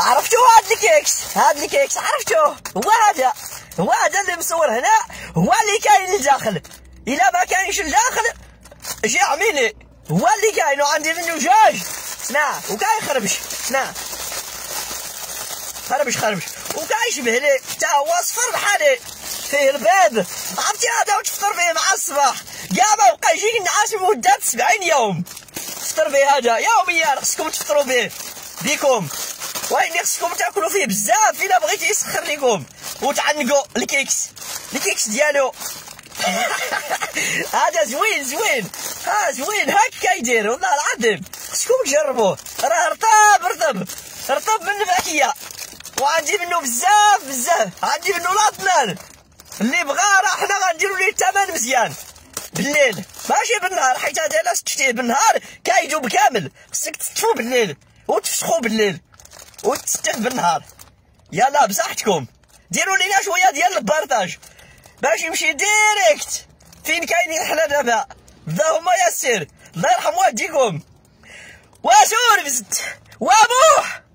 عرفتوا هاد الكيكس عرفتوه؟ هو هذا اللي مصور هنا، هو اللي كاين لداخل. الا ما كاينش لداخل جي عميلي، هو اللي كاين وعندي منه جوج. سمع وكاين خربش، سمع خربش وكيشبه لي تا هو صفر بحالي فيه البيض. عرفتي هذا وتفطر فيه مع الصباح كاع ما بقى يجيك النعاس لمدة 70 يوم. تفطر فيه هذا يوميا، خصكم تفطروا به بيكم، وإني خصكم تاكلوا فيه بزاف إلا بغيتي يسخر لكم وتعنقوا الكيكس ديالو. هذا زوين زوين هكا يدير والله العظيم، خصكم تجربوه. راه رطب من الفاكهه، وعندي منه بزاف عندي منه لاطنان. اللي بغا راه حنا غنديرو ليه الثمن مزيان بالليل ماشي بالنهار، حيت هذا الا شتيه بالنهار كايدوب كامل. خصك تطفو بالليل وتفسخو بالليل وتستخدم بالنهار. يلا بصحتكم ديروا لينا شويه ديال البارطاج باش يمشي ديريكت فين كاينين حنا دابا. اللهم يسر، الله يرحم والديكم وسور بزت وابوح.